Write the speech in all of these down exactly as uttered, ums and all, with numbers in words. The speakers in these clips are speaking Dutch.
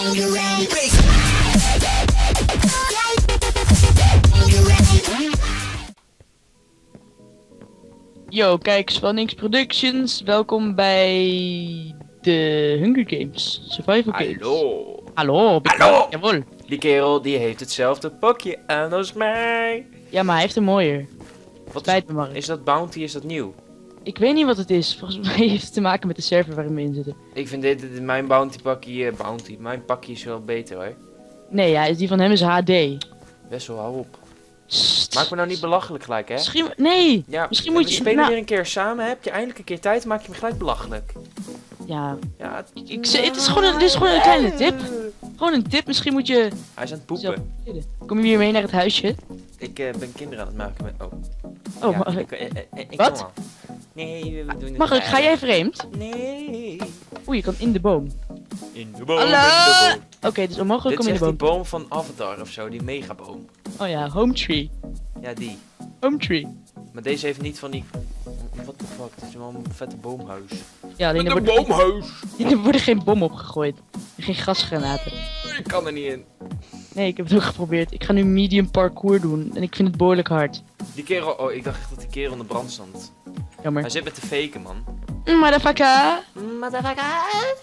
Yo, kijk, Swannings Productions, welkom bij de Hunger Games, Survival Games. Hallo. Hallo. Hallo. Jawel. Die kerel die heeft hetzelfde pakje aan als mij. Ja, maar hij heeft een mooier. Wat Spijt me, Mark. is, is dat bounty, is dat nieuw? Ik weet niet wat het is, volgens mij heeft het te maken met de server waarin we in zitten. Ik vind dit, dit mijn bounty pakje, uh, bounty, mijn pakje is wel beter hoor. Nee, ja, die van hem is H D. Best wel, hou op. Sst. Maak me nou niet belachelijk gelijk hè. Misschien, nee. Ja, misschien we moet je... spelen nou- weer een keer samen, heb je eindelijk een keer tijd, maak je me gelijk belachelijk. Ja, Ja, het, ik, zeg- het is gewoon een, dit is gewoon een kleine tip. Gewoon een tip, misschien moet je... Hij is aan het Zo. poepen. Kom je weer mee naar het huisje? Ik uh, ben kinderen aan het maken met... Oh. Oh, Ja, maar... ik, uh, uh, uh, ik Wat? kom al. Nee, we doen het Mag ik, ga jij vreemd? Nee. Oeh, je kan in de boom. In de boom, Hallo? in de boom. Oké, dus onmogelijk Dit kom is in de echt boom. die boom van Avatar of zo, die megaboom. Oh ja, home tree. Ja, die. Home tree. Maar deze heeft niet van die... What the fuck, dit is wel een vette boomhuis. Ja, alleen er Een worden, boomhuis! er worden geen bommen opgegooid. En geen gasgranaten. Ik kan er niet in. Nee, ik heb het ook geprobeerd. Ik ga nu medium parkour doen. En ik vind het behoorlijk hard. Die kerel... Oh, ik dacht echt dat die kerel in de brand stond. Jammer. Hij zit met de faken, man. Motherfucker! Motherfucker!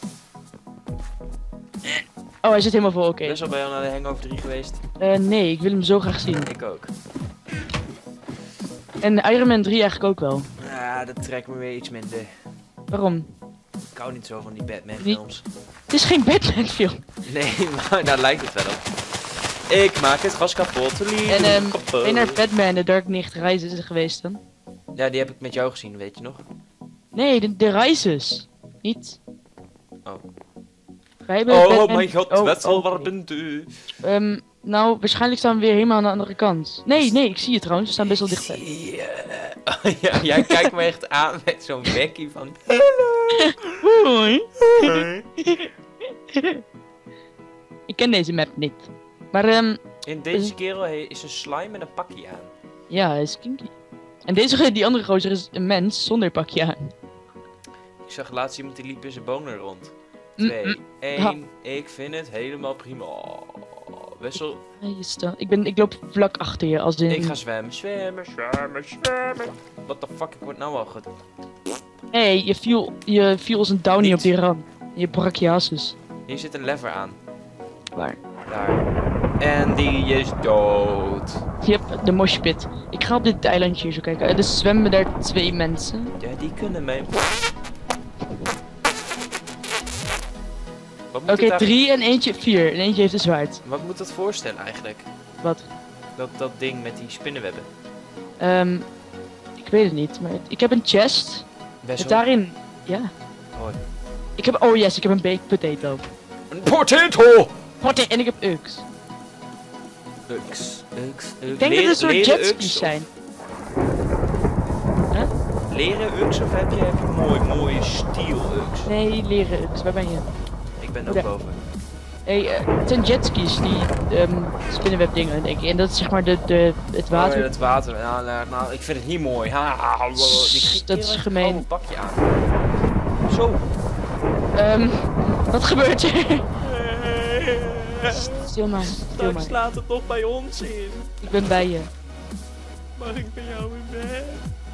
Oh, hij zit helemaal vol. Oké. Best wel bij jou naar de Hangover drie geweest. Eh, nee, ik wil hem zo graag zien. Ik ook. En Iron Man drie eigenlijk ook wel. Ja, dat trekt me weer iets minder. Waarom? Ik hou niet zo van die Batman Wie? films. Het is geen Batman film. Nee, maar daar lijkt het wel op. Ik maak het gas kapot. En ehm, ben je naar Batman The Dark Knight Rises geweest dan? Ja, die heb ik met jou gezien, weet je nog? Nee, de, de Rises. Niet. Oh. Wij hebben Oh Batman... mijn god, oh, Wetsel, oh, waar nee. bent u? Ehm, nou, waarschijnlijk staan we weer helemaal aan de andere kant. Nee, nee, ik zie je trouwens. We staan best wel dichtbij. Zie je? Oh, ja, jij kijkt me echt aan met zo'n bekkie van... Hoi. Ik ken deze map niet. Maar ehm, In deze kerel he- is een slime met een pakje aan. ja, hij is kinky. En deze, die andere gozer is een mens zonder pakje aan. Ik zag laatst iemand die liep in zijn bonen rond. Mm, Twee, mm. één, ik vind het helemaal prima. Oh, Wessel, Hij is dan- Ik, ben, ik loop vlak achter je als in... ik ga zwemmen, zwemmen, zwemmen, zwemmen. What the fuck, ik word nou al goed. Hey, je viel, je viel als een downy Niet. op die ram. Je brak je hasses. Hier zit een lever aan. Waar? Daar. En die is dood. Je hebt de moshpit. Ik ga op dit eilandje hier zo kijken. Er dus zwemmen daar twee mensen. Ja, die kunnen mee. Wat moet, Oké, het daar- drie en eentje vier. En eentje heeft een zwaard. Wat moet dat voorstellen eigenlijk? Wat? Dat, dat ding met die spinnenwebben. Ehm, ik weet het niet. Maar het- ik heb een chest. Best Met wel. daarin... Ja. Hoi. Ik heb... Oh yes, ik heb een baked potato. Een potato! Wat? En ik heb ux. Ux, ux, ux. Ik denk dat het een soort leren jetskis ux zijn. Of, leren ux of heb je, heb je mooi, mooie steel ux? Nee, leren ux. Waar ben je? Ik ben Oh, ook daar. boven. Hey, eh, het zijn jetskis, die um, spinnenweb dingen, denk ik. En dat is zeg maar de, de, het water. Oh, ja, het water. Nou, nou, nou, ik vind het niet mooi. Ha, ha, ha, die Sst, dat is kerel heeft gemeen. gewoon een pakje aan. Zo. Ehm, wat gebeurt er? Stil maar, stil maar. slaat het toch bij ons in. Ik ben bij je. Mag ik bij jou in bed?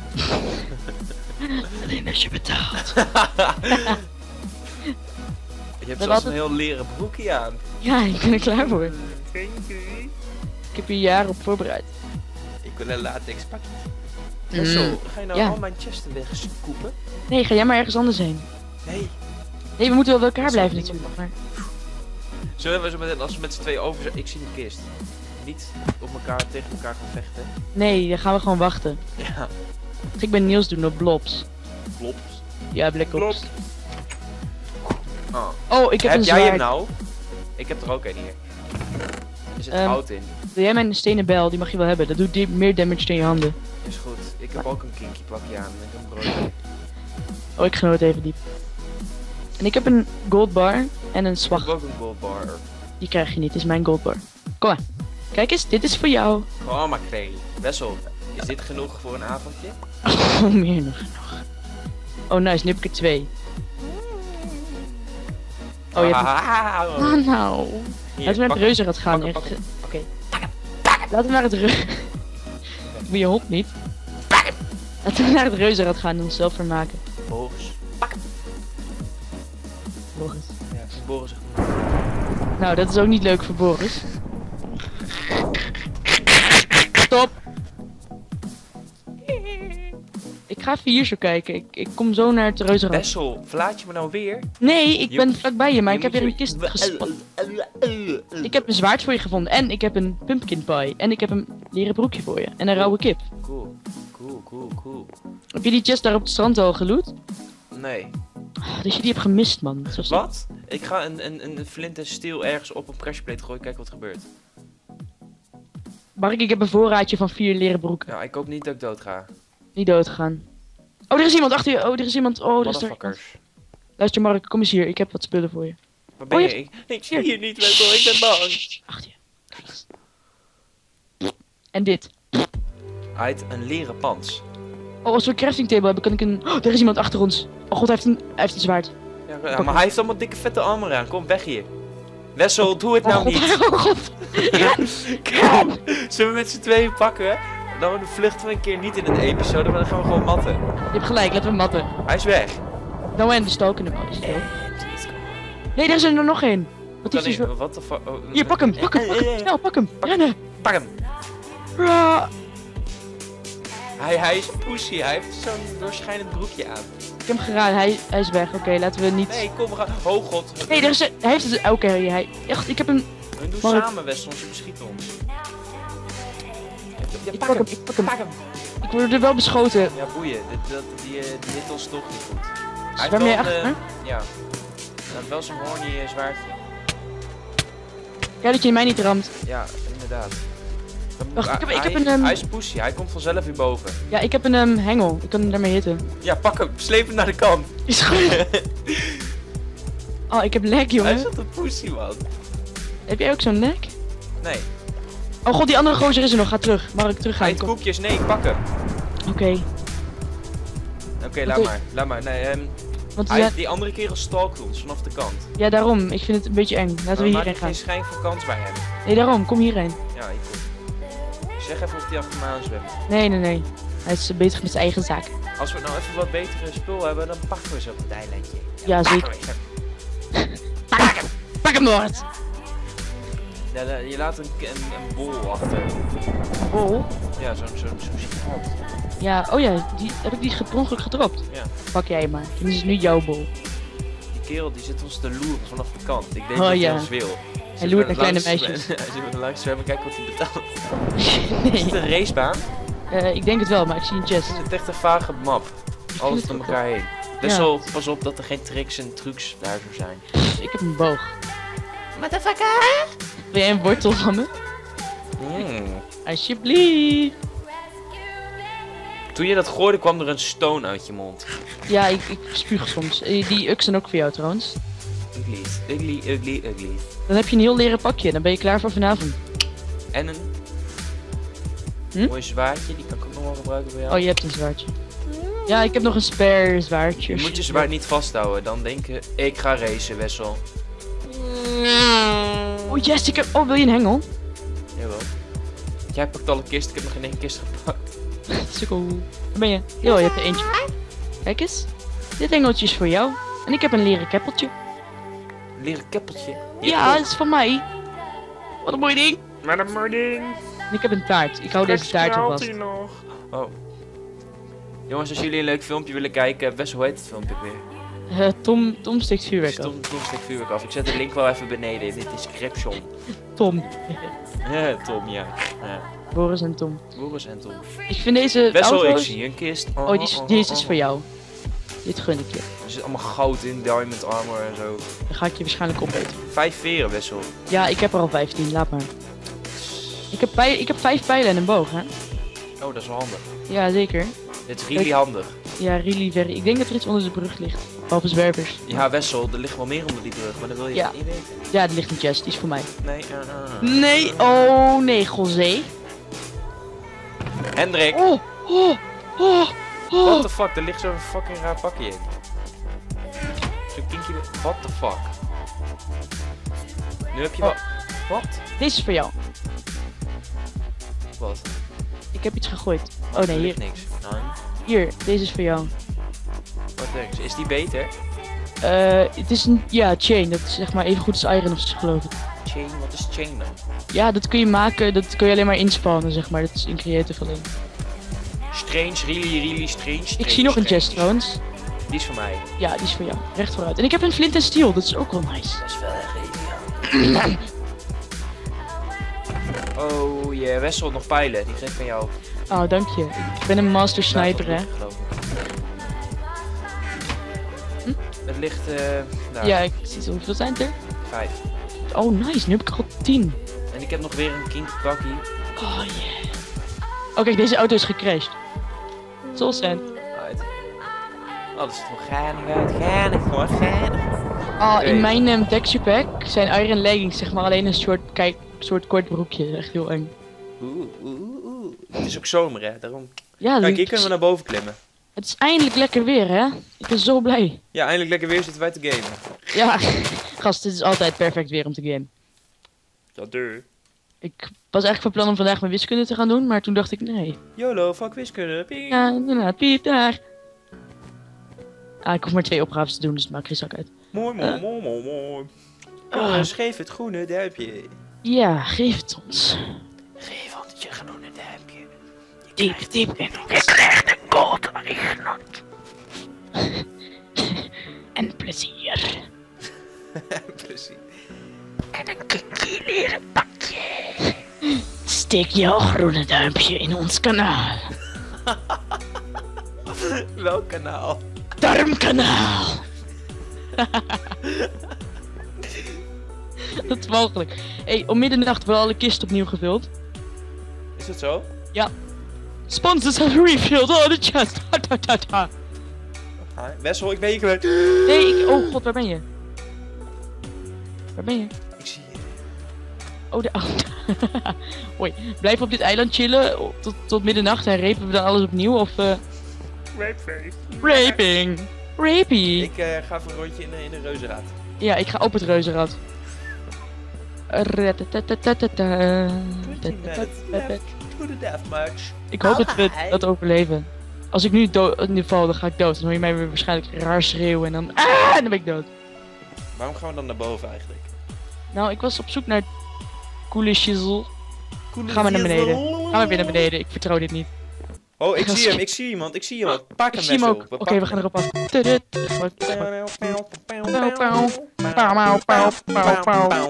Alleen als je betaalt. Je hebt Dat zelfs had een heel leren broekje aan. Ja, ik ben er klaar voor. Thank you. Ik heb hier jaren op voorbereid. Ik wil een latex pakje. Mm. Zo, ga je nou Ja. al mijn chesten wegscoepen? Nee, ga jij maar ergens anders heen. Nee. Nee, we moeten wel bij elkaar Dat blijven zal natuurlijk. Maar... Zullen we zo meteen, als we met z'n twee over zijn, ik zie een kist. Niet op elkaar, tegen elkaar gaan vechten. Nee, dan gaan we gewoon wachten. Ja, Ik ben Niels doen op Blobs. klopt. Ja, Black Ops. Oh. Oh, ik heb, Heb een jij zwaard. hem nou? Ik heb er ook een hier. Er zit Ehm, hout in. Wil jij mijn stenen bel? Die mag je wel hebben. Dat doet die meer damage dan je handen. Is goed. Ik heb ook een kinky pakje aan. En ik heb een brood. Oh, ik genoot even diep. En ik heb een gold bar en een Ik heb zwacht. ook een gold bar. Die krijg je niet, dit is mijn gold bar. Kom maar. Kijk eens, dit is voor jou. Oh, maar kreeg. Wessel, is dit genoeg voor een avondje? Oh, meer nog. Oh, nice, nu heb ik er twee. Oh, je hebt een... Ah, Ah, nou. Hier, Laten we naar het pak- reuzenrad gaan. pak hem, echt. pak Oké. Laten we naar het reu... Ik ben je hond niet. Laten we naar het reuzenrad gaan en onszelf vermaken. Boris. Boris. Ja, Boris zegt... Nou, dat is ook niet leuk voor Boris. Stop! Ik ga even hier zo kijken. Ik, ik kom zo naar het reuzenrad. Wessel, verlaat je me nou weer? Nee, ik Je- ben vlakbij je, maar ik Je heb weer moet een je- kist gespat. Ik heb een zwaard voor je gevonden. En ik heb een pumpkin pie. En ik heb een leren broekje voor je. En een rauwe kip. Cool, cool, cool, cool. Heb je die chest daar op het strand al geloot? Nee. Oh, dus je die hebt gemist, man. Zoals Wat? Ik ga een, een, een flint en steel ergens op een pressure gooien, kijken wat er gebeurt. Mark, ik heb een voorraadje van vier leren broeken. Ja, ik hoop niet dat ik dood ga. Niet doodgaan. Oh, er is iemand achter je. Oh, er is iemand. Oh, er is er iemand. Motherfuckers. Luister, Mark, kom eens hier. Ik heb wat spullen voor je. Waar ben Oh, je? je- Ik, ik zie je niet, Wessel. Ik ben bang. Achter je. En dit. Uit een leren pans. Oh, als we een crafting table hebben, kan ik een... Oh, er is iemand achter ons. Oh god, hij heeft een, hij heeft een zwaard. Ja, ja, maar hij heeft allemaal dikke vette armor aan. Kom, weg hier. Wessel, doe het nou oh, god, niet. oh god. Kom. Zullen we met z'n tweeën pakken? Dan vluchten we een keer niet in een episode, maar dan gaan we gewoon matten. Je hebt gelijk, laten we matten. Hij is weg. Nou en de stoken hem. Oh, is hij dood? Nee, daar is er nog één. Wat Kan is er ik, zo... wat de fuck? Oh, Hier, pak hem, pak hem, pak hem. Snel, pak hem. Rennen. Pak hem. Ra. Hij, hij is pussy, hij heeft zo'n doorschijnend broekje aan. Ik heb hem geraden, hij, hij is weg. Oké, laten we niet... Nee, kom, we gaan. Oh god. Nee, daar is er... Hij heeft het... Oké, hij... Echt, ik heb hem... We doen Mark. samen, Wessel, ze beschieten ons. Ja, Ik pak hem, ik pak hem. Pak hem. Ik word er wel beschoten. Ja, boeien. Dit, dat, die, eh, die hit ons toch niet goed. Hij Waar ben je wel een, achter? eh, ja. Hij heeft wel zijn horny eh, zwaardje. Kijk dat je mij niet ramt. Ja, inderdaad. Dan moet- Wacht, ik heb- hij, ik heb een, ehm, Hij is pussy, hij komt vanzelf weer boven. Ja, ik heb een um, hengel. Ik kan hem daarmee hitten. Ja, pak hem. Sleep hem naar de kant. Is goed. Oh, ik heb lag, Hij jongen. is wat een pussy, man. Heb jij ook zo'n lag? Nee. Oh god, die andere gozer is er nog. Ga terug. Mag ik Hij teruggaan? eet Kom. koekjes. Nee, ik pak hem. Oké. Oké, laat Oké. maar. Laat maar. Nee, ehm, Want hij, ja, die andere kerel stalkt ons vanaf de kant. ja, daarom. Ik vind het een beetje eng. Laten we Maar maak hierheen er gaan. geen schijn van kans bij hem. Nee, daarom. Kom hierheen. Ja, ik kom. Zeg even of hij achter me aan zwemt. Nee, nee, nee. Hij is eh, bezig met zijn eigen zaak. Als we nou even wat betere spul hebben, dan pakken we ze op het eilandje. Ja, pakken zeker. we ze. Pak hem! Pak hem, Noord! Ja, da- je laat een, een, een bol achter. Bol? Ja, zo'n zo'n zo'n gigant. Ja, oh ja. Die, heb ik die ge- per ongeluk gedropt? Ja. Pak jij maar. Dit is nu jouw bol. Die kerel die zit ons te loeren vanaf de kant. Ik denk Oh, dat ja. hij ons wil. Hij loert naar kleine meisjes. Hij zit met een langs zwemmen, kijken wat hij betaalt. Is het Nee. een racebaan? Eh, ik denk het wel, maar ik zie een chest. Het is echt een vage map. Alles het door ook elkaar heen. Best wel pas op dat er geen tricks en trucs daar zo zijn. Ik heb een boog. Motherfucker! Wil jij een wortel van me? Mm. Alsjeblieft. Toen je dat gooide kwam er een stone uit je mond. Ja, ik, ik spuug soms. Eh, Die uks zijn ook voor jou trouwens. Ugly, ugly, ugly, ugly. Dan heb je een heel leren pakje. Dan ben je klaar voor vanavond. En een Hm? mooi zwaardje, die kan ik ook nog wel gebruiken bij jou. Oh, je hebt een zwaardje. Ja, ik heb nog een spare zwaardje. Je moet je zwaard niet vasthouden, dan denken ik ga racen, Wessel. Oh yes, ik heb... Oh, wil je een hengel? Jawel. Jij pakt alle kisten, ik heb nog geen één kist gepakt. Sukkel. Waar ben je? Jo, je hebt er eentje. Kijk eens. Dit hengeltje is voor jou. En ik heb een leren keppeltje. Een leren keppeltje. Ja, dat is van mij. Wat een mooi ding. Maar een mooi ding. En ik heb een taart. Ik hou deze taart alvast. nog. Oh. Jongens, als jullie een leuk filmpje willen kijken, best hoe heet het filmpje weer? Eh, Tom, Tom steekt vuurwerk af. Tom, Tom steekt vuurwerk af. Ik zet de link wel even beneden in de description. Tom. Ja, Tom, ja. ja. Boris en Tom. Boris en Tom. Ik vind deze Best wel, ik auto's... zie een kist. Oh, die is, deze is voor jou. Dit gun ik je. Er zit allemaal goud in, diamond armor en zo. Dan ga ik je waarschijnlijk opeten. Vijf veren, Wessel. Ja, ik heb er al vijftien. Laat maar. Ik heb, pijl, ik heb vijf pijlen en een boog, hè? Oh, dat is wel handig. Ja, zeker. Dit is really handig. Ja, really very. Ik denk dat er iets onder de brug ligt. Behalve zwervers. Ja, Wessel, er ligt wel meer onder die brug, maar dat wil je Ja. niet weten. Ja, er ligt een chest. Die is voor mij. Nee, uh, uh. Nee. Oh, nee, José. Hendrik, Oh, oh, oh, what oh. the fuck, er ligt zo'n fucking raar pakje in. Zo'n kinky, what the fuck. Nu heb je Oh. wat. Wat? Deze is voor jou. Wat? Ik heb iets gegooid. Oh, Oh er nee, hier. ligt niks. Nee. Hier, deze is voor jou. Wat denk je? Is die beter? Eh, het is een, ja, chain. Dat is zeg maar even goed als iron of zo, geloof ik. Chain? Wat is chain dan? Ja, dat kun je maken, dat kun je alleen maar inspannen, zeg maar. Dat is in creative alleen. Strange, really, really strange. Ik strange, zie nog een strange. chest trouwens. Die is voor mij. Ja, die is voor jou. Recht vooruit. En ik heb een flint en steel, dat is ook wel nice. Dat is wel echt ideaal. Oh, je Wessel nog pijlen. Die geef ik aan jou. Oh, dank je. Ik ben een master sniper, hè. Geloof ik. Hm? Het ligt, eh, daar. Ja, ik zie zo. Hoeveel zijn het er? Vijf. Oh, nice. Nu heb ik er al tien. En ik heb nog weer een King Bakkie. Oh, yeah. Oh, kijk, deze auto is gecrashed. Soul Sand. Uit. Oh, dat is toch geinig uit. Geinig hoor, geinig. Oh, Oké. in mijn um, texture pack zijn iron leggings, zeg maar, alleen een soort, kijk, soort kort broekje. Echt heel eng. Oeh, oeh, oeh. Het is ook zomer, hè. Daarom. Ja, Kijk, dat- hier kunnen we naar boven klimmen. het is eindelijk lekker weer, hè. Ik ben zo blij. Ja, eindelijk lekker weer zitten wij te gamen. Ja, gast, dit is altijd perfect weer om te gamen. Dat deur. Ik was eigenlijk van plan om vandaag mijn wiskunde te gaan doen, maar toen dacht ik, nee. YOLO, fuck wiskunde. Ping. Ja, inderdaad, piep daar. Ah, ik hoef maar twee opgaves te doen, dus het maakt geen zak uit. Mooi, mooi, mooi, mooi, mooi. Jongens, geef het groene duimpje. Ja, geef het ons. Geef ons je groene duimpje. Diep, diep in ons. krijgt een gold ignot. En plezier. Precies. En een kinky leren pakje. Steek jouw groene duimpje in ons kanaal. Welk kanaal? Darmkanaal. Dat is mogelijk. Hé, hey, om middernacht worden alle kisten opnieuw gevuld. Is dat zo? Ja. Sponsors have refilled all the chests. Ha, ha, ha, ha. Ah, Wessel, ik ben je kwijt. Nee, ik... Oh god, waar ben je? Waar ben je? Ik zie je. Oh, de... Oh. Hoi, blijf op dit eiland chillen tot, tot middernacht en rapen we dan alles opnieuw of... Uh... Rapeface. Raping. Rapie. Ik uh, ga even een rondje in de, in de reuzenraad. Ja, ik ga op het reuzenrad. Ratatatatata. To the deathmatch. Ik hoop dat we Alright. dat overleven. Als ik nu dood, nu val, dan ga ik dood. Dan hoor je mij weer waarschijnlijk raar schreeuwen en dan... Ah, en dan ben ik dood. Waarom gaan we dan naar boven eigenlijk? Nou, ik was op zoek naar coole shizzle. Ga maar naar beneden. Ga maar weer naar beneden. Ik vertrouw dit niet. Oh, ik zie hem, ik zie iemand, ik zie iemand. Pak Ik hem, zie hem Wessel. ook. Oké, we gaan erop af. Tudut. Pauw, pauw. Pauw, pauw, pauw, pauw, pauw.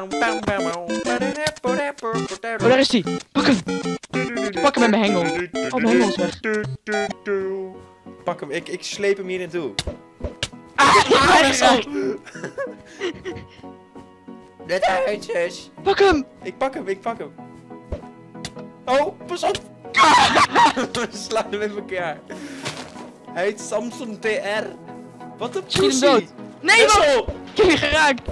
Oh, daar is hij. Pak hem. Ik pak hem met mijn hengel. Oh, mijn hengel is weg. Pak hem, ik, ik sleep hem hier naartoe. Ah, hij is weg. De Duitsers. Pak hem. Ik pak hem, ik pak hem. Oh, pas op. We slaan hem in elkaar. Hij heet Samsung T R. Wat een Schiet hem pussy. dood. Nee, man. Wessel. Ik heb je geraakt.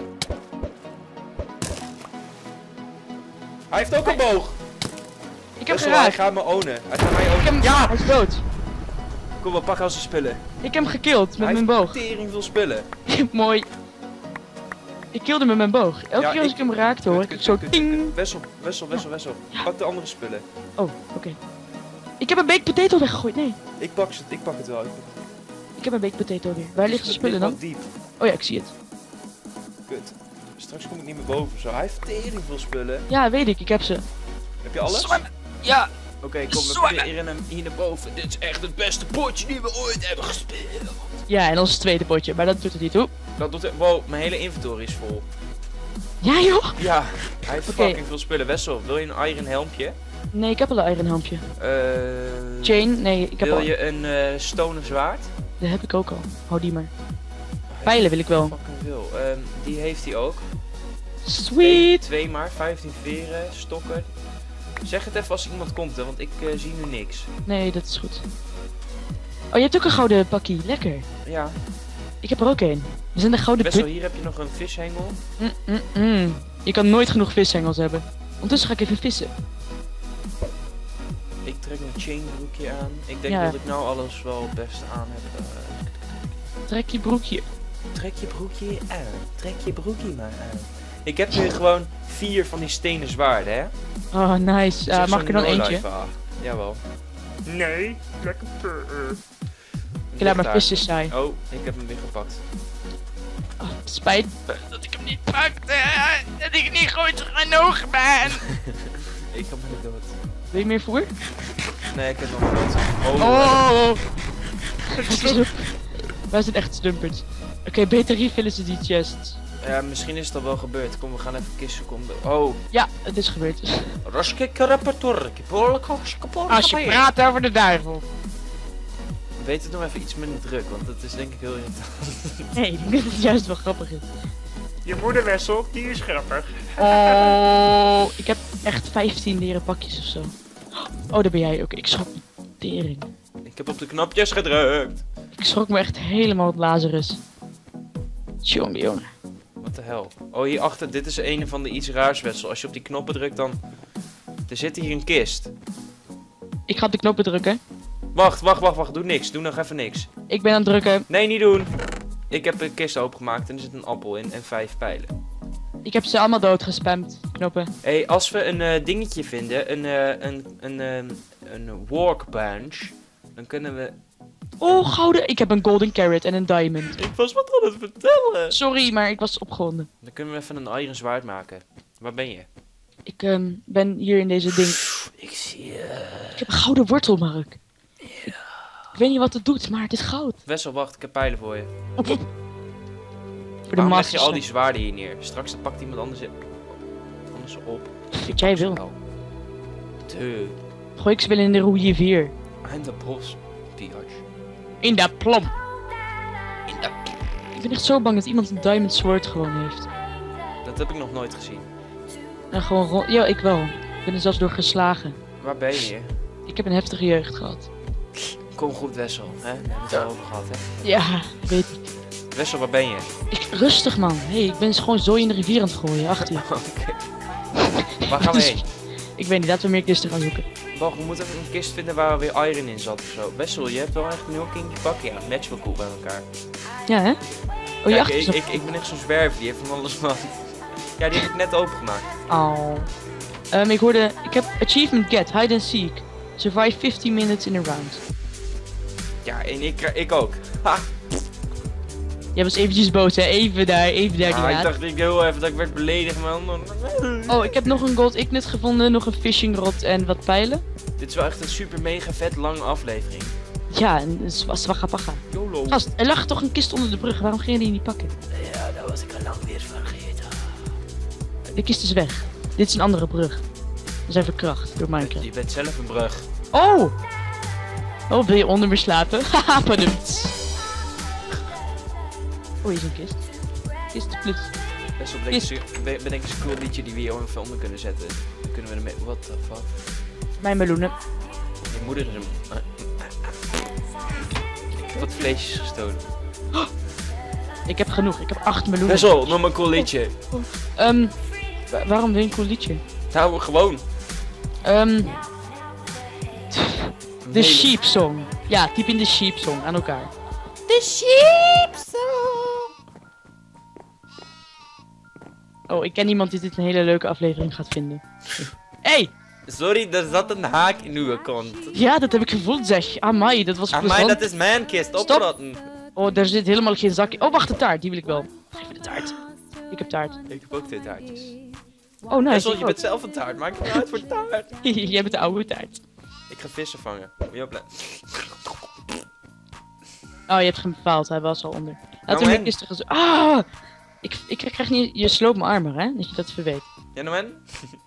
Hij heeft ook een boog. Ik heb Wessel, hij geraakt. gaat me ownen. Hij gaat mij Ik heb ownen. hem... Ja! Hij is dood. Kom, we pakken al zijn spullen. Ik heb hem gekild met Hij mijn heeft boog. tering veel spullen. Mooi. Ik kilde met mijn boog. Elke Ja, keer als ik- ik hem raakte hoor ik zo ting. Wessel, Wessel, Wessel, Wessel. Pak de andere spullen. Oh, oké. Ik heb een baked potato weggegooid. Nee. Ik pak het, ik pak het wel. Ik pak het. Ik heb een baked potato weer. Waar liggen de Het spullen ligt dan? wel diep. Oh ja, ik zie het. Kut. Straks kom ik niet meer boven. Zo, hij heeft tering veel spullen. Ja, weet ik. Ik heb ze. Heb je alles? Zwemmen. Ja. Oké, kom, we Zwemmen. proberen hem hier naar boven. Dit is echt het beste potje die we ooit hebben gespeeld. Ja, en ons tweede potje. Maar dat doet het niet toe. Dat doet het. Wow, mijn hele inventory is vol. Ja joh. Ja, hij heeft Oké. fucking veel spullen. Wessel, wil je een iron helmpje? Nee, ik heb al een iron helmpje. Eh... Chain? Nee, ik heb Wil al. je een eh stonen zwaard? Dat heb ik ook al. Hou die maar. Pijlen wil ik wel. Fucking veel. Ehm, die heeft hij ook. Sweet. Twee maar, vijftien veren, stokken. Zeg het even als iemand komt, hè, want ik eh, zie nu niks. Nee, dat is goed. Oh, je hebt ook een gouden pakkie. Lekker. Ja, Ik heb er ook een. We zijn de gouden Wessel, put. hier heb je nog een vishengel. Mm, mm, mm. Je kan nooit genoeg vishengels hebben. Ondertussen ga ik even vissen. Ik trek een chainbroekje aan. Ik denk Ja. dat ik nou alles wel het beste aan heb. eh. Trek je broekje. trek je broekje aan. Trek je broekje maar aan. Ik heb nu gewoon vier van die stenen zwaarden, hè? Oh, nice. Uh, mag ik er dan eentje? Jawel. Nee, lekker purr. Ik laat mijn visjes saai. Oh, ik heb hem weer gepakt. Oh, het spijt me dat ik hem niet pakte. Dat ik niet goed genoeg ben. Ik ga maar dood. Wil je meer voer? Nee, ik heb nog wat. Oh! oh. Wij zijn echt stumperd. Oké, okay, beter refillen ze die chests. Ja, misschien is het al wel gebeurd. Kom, we gaan even kisten komen. Oh. Ja, het is gebeurd. Als je praat over de duivel. Weet het nog even iets minder druk, want het is denk ik heel irritant. Nee, ik denk dat het juist wel grappig is. Je moeder Wessel, die is grappig. Oh, ik heb echt vijftien leren pakjes of zo. Oh, daar ben jij ook. Ik schrok me tering. Ik heb op de knopjes gedrukt. Ik schrok me echt helemaal het Lazarus. Tjonge, jongen. Wat de hel. Oh, hierachter, dit is een van de iets raars, Wessel. Als je op die knoppen drukt, dan... Er zit hier een kist. Ik ga op de knoppen drukken. Wacht, wacht, wacht, wacht. Doe niks. Doe nog even niks. Ik ben aan het drukken. Nee, niet doen. Ik heb een kist opengemaakt en er zit een appel in en vijf pijlen. Ik heb ze allemaal doodgespamd, knoppen. Hé, hey, als we een uh, dingetje vinden, een, uh, een, een, uh, een workbench, dan kunnen we... Oh, gouden. Ik heb een golden carrot en een diamond. Ik was wat aan het vertellen. Sorry, maar ik was opgewonden. Dan kunnen we even een iron zwaard maken. Waar ben je? Ik um, ben hier in deze ding. Ik zie je. Ik heb een gouden wortel, Mark. Ja. Ik weet niet wat het doet, maar het is goud. Wessel, wacht, ik heb pijlen voor je. Op, op. Voor de Waarom leg massa. je al die zwaarden hier neer? Straks dan pakt iemand anders, anders op. Wat jij wil. Dude. Gooi ik ze wel in de roeie vier. En de bos, biatch. In de plom. In de... Ik ben echt zo bang dat iemand een diamond sword gewoon heeft. Dat heb ik nog nooit gezien. En gewoon rond... Ja, ik wel. Ik ben er zelfs door geslagen. Waar ben je? Ik heb een heftige jeugd gehad. Kom goed, Wessel. Hè? We hebben het al over gehad, hè? Ja, weet ik. Wessel, waar ben je? Ik, rustig, man. Hé, hey, ik ben gewoon zooi in de rivier aan het gooien, achter je. Oké. Waar gaan we heen? Ik weet niet, laten we meer kisten gaan zoeken. Wacht, we moeten even een kist vinden waar weer iron in zat of zo. Wessel, je hebt wel echt een heel kindje pakken. Ja, match wel cool bij elkaar. Ja, hè? Oh, je Kijk, achter ik, is ik, ik ben echt zo'n zwerver, die heeft van alles wat. Ja, die heb ik net opengemaakt. Oh. Um, ik hoorde... Ik heb achievement get, hide and seek. Survive fifteen minutes in a round. Ja, en ik, ik ook. Ha! Jij was eventjes boos, hè? Even daar, even daar. Ah, die ik dacht ik heel even dat ik werd beledigd, man. Oh, ik heb nog een gold ignet gevonden, nog een fishing rod en wat pijlen. Dit is wel echt een super mega vet lange aflevering. Ja, een zwakka-pakka. YOLO. Gast, er lag toch een kist onder de brug, waarom ging je die niet pakken? Ja, dat was ik al lang weer vergeten. De kist is weg. Dit is een andere brug. We zijn verkracht door Minecraft. Je bent zelf een brug. Oh! Oh, wil je onder me slapen? Haha, padoemts. Oh, hier is een kist. Kist plus. Best wel bedenk eens- be- bedenk eens een cool liedje die we hier even onder kunnen zetten. Dan kunnen we ermee... What the fuck? Mijn meloenen. Je moeder is een... Ik heb wat vleesjes gestolen. Ik heb genoeg, ik heb acht meloenen. Best wel, noem maar een cool liedje. Ehm, wa- waarom wil je een cool liedje? Nou, gewoon. Ehm, de Nee. sheep song. Ja, typ in de sheep song aan elkaar. De sheep song. Oh, ik ken iemand die dit een hele leuke aflevering gaat vinden. Hey! Sorry, er zat een haak in uw kont. Ja, dat heb ik gevoeld, zeg. Amai, dat was Ah, plezant. maar dat is mijn kist, Stop. oprotten. Oh, daar zit helemaal geen zakje. Oh, wacht, de taart. Die wil ik wel. Geef me de taart. Ik heb taart. Ik heb ook twee taartjes. Oh, nice. Wessel, ik je ook. bent zelf een taart, maak niet uit voor taart. Jij bent de oude taart. Ik ga vissen vangen. Moet je opletten. Oh, je hebt hem bepaald. Hij was al onder. Laten Nou, we meer en? kisten gaan zo- Ah! Ik, ik krijg niet... Je sloopt mijn armor, hè? Dat je dat even weet. Ja, nou en?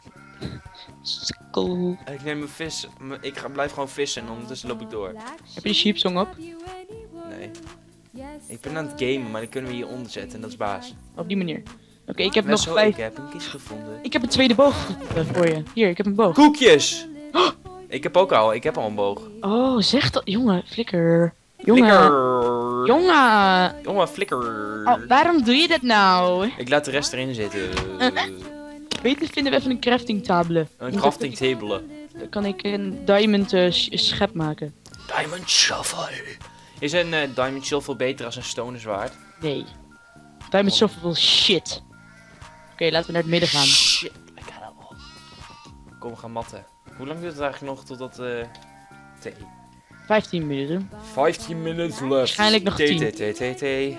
Sukkel. Ik neem mijn vis. m- Ik ga, blijf gewoon vissen en ondertussen loop ik door. Heb je de sheep song op? Nee. Ik ben aan het gamen, maar die kunnen we hier onder zetten en dat is baas. Op die manier. Oké, ik heb Wessel, nog vijf... ik heb een kist gevonden. Ik heb een tweede boog eh, voor je. Hier, ik heb een boog. Koekjes! Ik heb ook al, ik heb al een boog. Oh, zeg dat. Jongen, flikker. Jongen. Flikker! Jongen. Jongen, flikker! Oh, waarom doe je dat nou? Ik laat de rest erin zitten. Beter vinden we even een crafting table. Een crafting table. Dan kan ik een diamond eh, sch- schep maken. Diamond shovel. Is een eh, diamond shovel beter als een stone zwaard? Nee. Bij met zoveel shit. Oké, okay, laten we naar het midden gaan. Shit. Kom, we gaan matten. Hoe lang duurt het eigenlijk nog totdat uh, thee? vijftien minuten. vijftien minutes left. Waarschijnlijk nog tien. Thee, thee, thee, thee.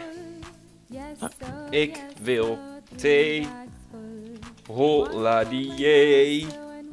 Ik wil thee. Holla die jee.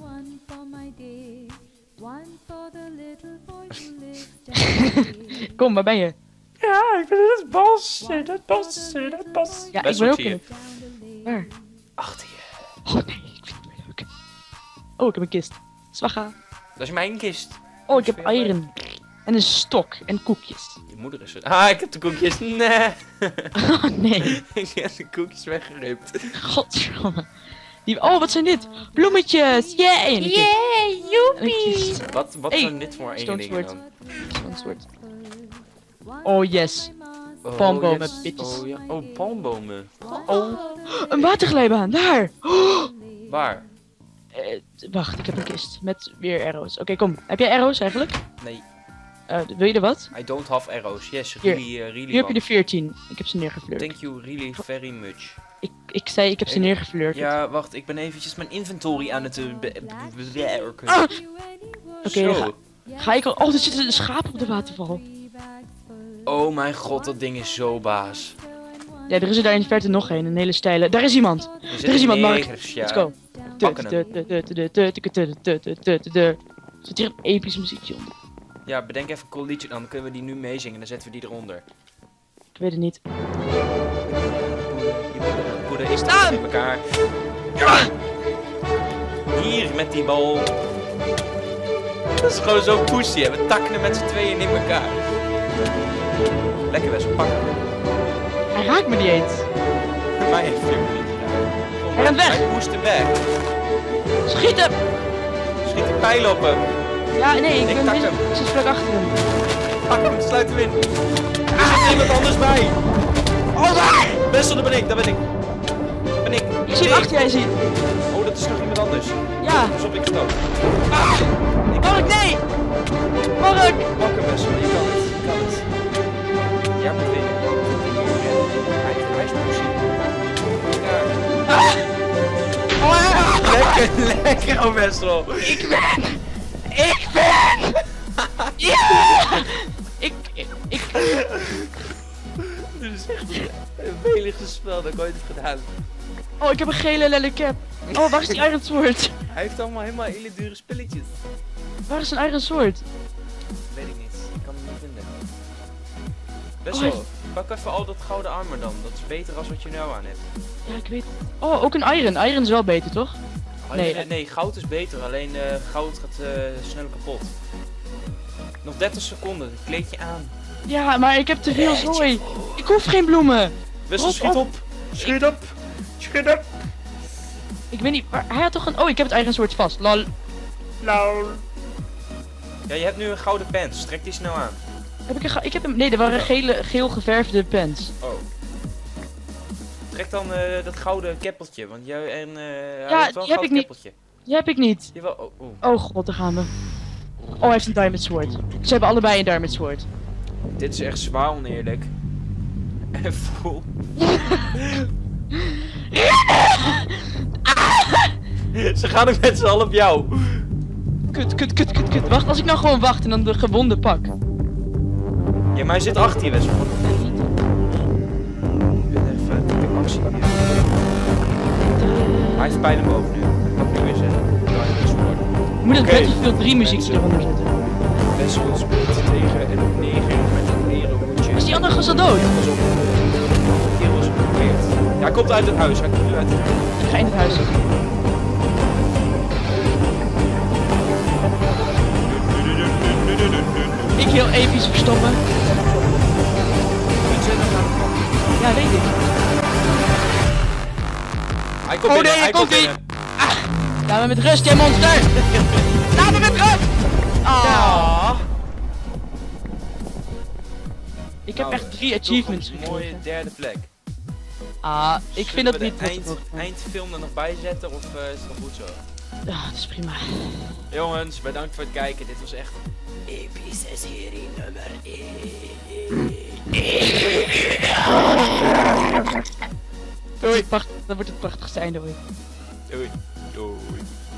Kom, waar ben je? Ja, ik ben in het bos, in het bos, in het bos. Ja, Best ik ben wel ook in het... Waar? Achter je. Oh nee, ik vind het weer leuk. Oh, ik heb een kist. Zwaga. Dat is mijn kist. Oh, ik heb eieren. En een stok en koekjes. Je moeder is het. Ah, ik heb de koekjes. Nee. Oh nee. Ik heb de koekjes weggeript. Godverdomme. Die... Oh, wat zijn dit? Bloemetjes! Yay! Yeah, Yay, joepie! Wat, wat Hey, zijn dit voor enge dingen Stonesword. dan? Zo'n soort. Oh yes. Oh, Palmbomen, yes. bitches. Oh, ja. Oh, palmbomen. Oh, een waterglijbaan, daar! Oh, Waar? eh, wacht, ik heb een kist met weer arrows. Oké, kom. Heb jij arrows eigenlijk? Nee, Uh, wil je er wat? I don't have arrows. Yes, Hier. really, uh, really Hier heb je want. de veertien. Ik heb ze neergefleurd. Thank you really very much. Ik, ik zei, ik heb ze Ik- neergefleurd. Ja, wacht, ik ben eventjes mijn inventory aan het uh, be- be- bewerken. Ah! Oké, dan Zo. ga, ga ik al... Oh, er zit een schaap op de waterval. Oh mijn god, dat ding is zo baas. Ja, er is er daar in de verte nog een. Een hele steile. Daar is iemand. Er, Er is zitten iemand, Mark. negers, ja. Let's go. Pakken hem. Er zit hier een episch muziekje onder. Ja, bedenk even een cool liedje, dan kunnen we die nu meezingen. Dan zetten we die eronder. Ik weet het niet. Je moeder is daar in elkaar. Ja! Hier met die bal. Dat is gewoon zo pussy, hè. We takken hem met z'n tweeën in elkaar. Lekker best, pakken. Hij raakt me niet eens. Mij heeft hij hem niet gedaan. Kom, Hij rent weg. Hij moest weg. Schiet hem! Schiet die pijl op hem. Ja, nee, ik Ik ben tak mis- hem. ik zit vlak achter hem. Pak hem, sluit hem in. Er zit iemand anders bij. Oh, daar! Wessel, daar ben ik, daar ben ik. Ben ik. Ik zie hem achter jij zien. Oh, dat is nog iemand anders. Ja. Pas op, ik stoot. Mark, nee! Mark! Pak hem, Wessel, je kan het. Je kan het. Jij moet winnen. Hij, hij is pussy. Ja. Lekker, lekker, oh Wessel. Ik ben... Ik ben... Ja! Ik... Ik... ik... Dit is echt een veligste spel dat ik ooit heb gedaan. Oh, ik heb een gele lelle cap. Oh, waar is die Iron Sword? Hij heeft allemaal helemaal hele dure spelletjes. Waar is een Iron Sword? Weet ik niet. Ik kan hem niet vinden. Best Oh, wel. Pak even al dat gouden armor dan. Dat is beter als wat je nou aan hebt. Ja, ik weet... Oh, ook een Iron. Iron is wel beter, toch? Nee, Nee, nee, nee, goud is beter. Alleen uh, goud gaat uh, sneller kapot. Nog dertig seconden. Kleed je aan. Ja, maar ik heb te veel zooi. Ik hoef geen bloemen. Wessel, Rot schiet op. op. Schiet op. Schiet op. Ik weet niet... Maar hij had toch een... Oh, ik heb het Iron Sword vast. Lol. Lol. Ja, je hebt nu een gouden pens. Trek die snel aan. Heb ik een... ga- Ik heb hem... Nee, er waren gele, geel geverfde pens. Oh. Trek dan uh, dat gouden keppeltje. Want jij en... Uh, hij Ja, heeft wel een die heb gouden ik niet. keppeltje. Die heb ik niet. Jawel, oh, oh. Oh god, daar gaan we. Oh, hij heeft een Diamond Sword. Ze hebben allebei een Diamond Sword. Dit is echt zwaar oneerlijk. En vol. Ze gaan ook met z'n allen op jou. Kut, kut, kut, kut, kut. Wacht, als ik nou gewoon wacht en dan de gewonden pak. Ja, maar hij zit achter je, Wessel. Ik ben even de actie hier. Hij heeft pijlen boven nu. Ik kan nu weer zeggen. Je moet het Oké. Battlefield drie muziekje eronder zetten. Wessel speelt tegen een neger met een leren hoedje. Is die andere gast al dood? Pas op. Die was geblokkeerd. Ja, hij komt uit het huis. Hij komt nu uit het huis. Ik ga in het huis zitten. Ik heel episch verstoppen. Niet zitten aan de kant. Ja, weet ik. Hij komt Oh binnen, nee, hij komt komt-ie. binnen. Laat me met rust, jij monster! Laat me met rust! Ah. Ja. Ik heb Nou, echt drie toch achievements een mooie gekregen. derde plek. Ah, ik vind dat Zullen niet we de wat eind, het eindfilm er nog bij zetten of uh, is het nog goed zo? Ah, dat is prima. Jongens, bedankt voor het kijken. Dit was echt epische serie nummer één. Dat, is het pracht- dat wordt het prachtigste einde ooit. Doei. Doei.